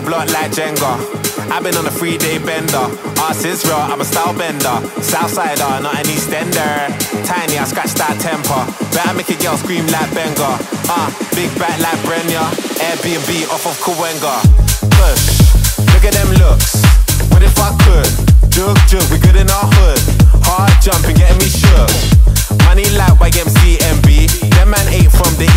block like Jenga. I've been on a 3-day bender. Arse is real, I'm a style bender. Southsider, not an Eastender. Tiny, I scratch that temper. Better make a girl scream like Benga. Big back like Brenya. Airbnb off of Kawenga. Push, look at them looks. What if I could? Jug, we good in our hood. Hard jumping, getting me shook. Money like YMCMB. Them man ain't from the